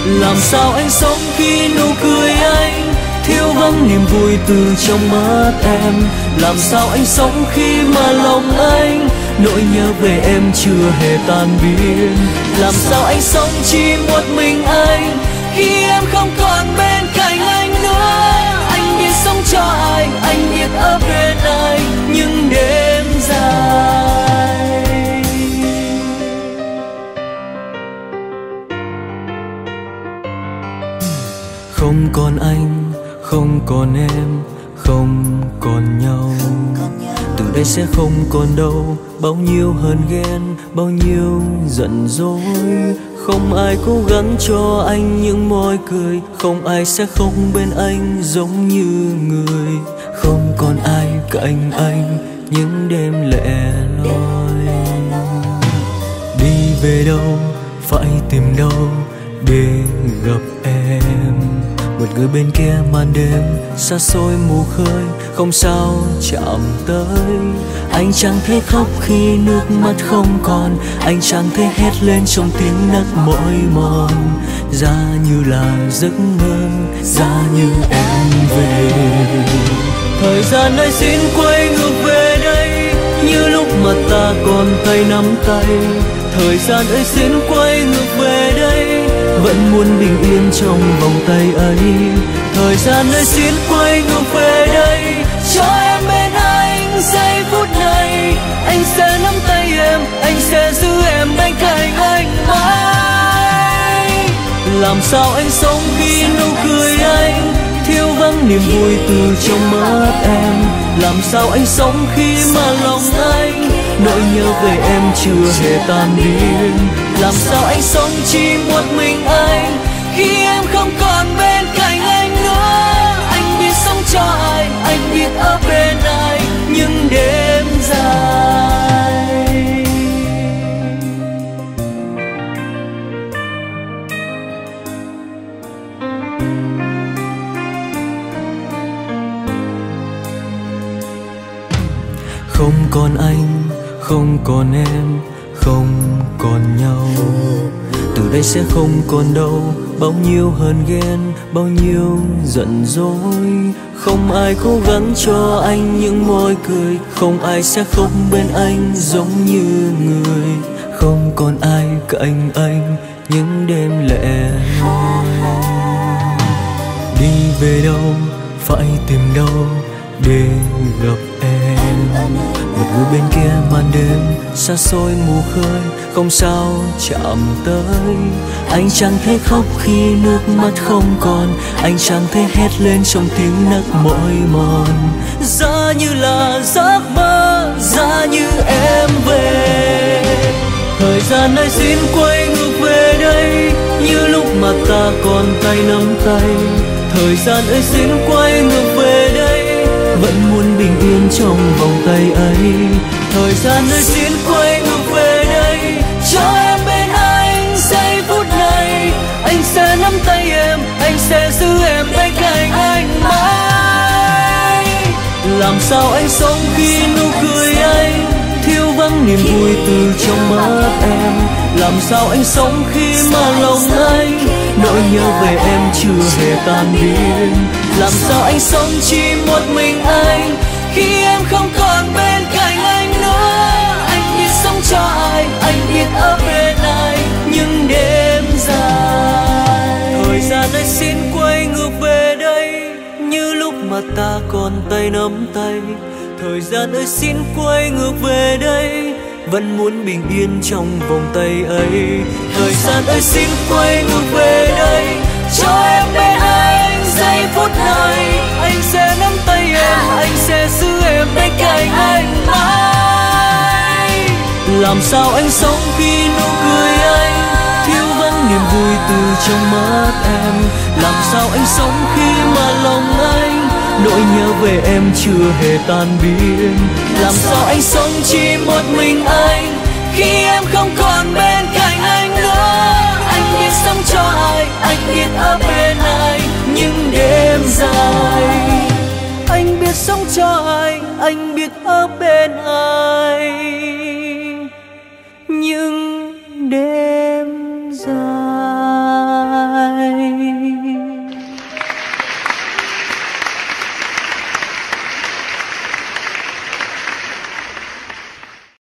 Làm sao anh sống khi nụ cười anh thiếu vắng niềm vui từ trong mắt em? Làm sao anh sống khi mà lòng anh nỗi nhớ về em chưa hề tan biến? Làm sao anh sống chỉ một mình anh khi em không còn bên cạnh anh nữa? Anh biết sống cho anh biết ở bên anh những đêm dài. Không còn anh, không còn em, không còn nhau. Từ đây sẽ không còn đâu bao nhiêu hờn ghen, bao nhiêu giận dỗi. Không ai cố gắng cho anh những môi cười, không ai sẽ khóc bên anh giống như người. Không còn ai cạnh anh những đêm lẻ loi. Đi về đâu, phải tìm đâu để gặp em? Một người bên kia màn đêm xa xôi mù khơi, không sao chạm tới. Anh chẳng thể khóc khi nước mắt không còn, anh chẳng thể hét lên trong tiếng nấc mỏi mòn. Giá như là giấc mơ, giá như em về. Thời gian ơi xin quay ngược về đây, như lúc mà ta còn tay nắm tay. Thời gian ơi xin quay ngược về đây, vẫn muốn bình yên trong vòng tay ấy. Thời gian ơi xin quay ngược về đây, cho em bên anh giây phút này. Anh sẽ nắm tay em, anh sẽ giữ em bên cạnh anh mãi. Làm sao anh sống khi nụ cười anh thiếu vắng niềm vui từ trong mắt em? Làm sao anh sống khi mà lòng anh nỗi nhớ về em chưa hề tan biến? Làm sao anh sống chỉ một mình anh khi em không còn bên cạnh anh nữa? Anh biết sống cho anh biết ở bên anh những đêm dài. Không còn anh, không còn em, không còn nhau. Từ đây sẽ không còn đâu bao nhiêu hờn ghen, bao nhiêu giận dỗi. Không ai cố gắng cho anh những môi cười, không ai sẽ khóc bên anh giống như người. Không còn ai cạnh anh những đêm lẻ loi. Đi về đâu, phải tìm đâu để gặp em? Một người bên kia màn đêm xa xôi mù khơi, không sao chạm tới. Anh chẳng thể khóc khi nước mắt không còn, anh chẳng thể hét lên trong tiếng nấc mỏi mòn. Giá như là giấc mơ, giá như em về. Thời gian ơi xin quay ngược về đây, như lúc mà ta còn tay nắm tay. Thời gian ơi xin quay ngược về đây, vẫn muốn bình yên trong vòng tay ấy. Thời gian ơi xin quay ngược về đây, cho em bên anh giây phút này. Anh sẽ nắm tay em, anh sẽ giữ em bên cạnh anh mãi. Làm sao anh sống khi nụ cười anh thiếu vắng niềm vui từ trong mắt em? Làm sao anh sống khi mà lòng anh nỗi nhớ về em chưa hề tan biến? Làm sao anh sống chỉ một mình anh khi em không còn bên cạnh anh nữa? Anh biết sống cho anh biết ở bên anh những đêm dài. Thời gian ơi xin quay ngược về đây, như lúc mà ta còn tay nắm tay. Thời gian ơi xin quay ngược về đây, vẫn muốn bình yên trong vòng tay ấy. Thời gian ơi xin quay ngược về đây, cho em bên anh giây phút này. Anh sẽ nắm tay em, anh sẽ giữ em bên cạnh anh mãi. Làm sao anh sống khi nụ cười anh thiếu vắng niềm vui từ trong mắt em? Làm sao anh sống khi mà lòng anh nỗi nhớ về em chưa hề tan biến? Làm sao anh sống chỉ một mình anh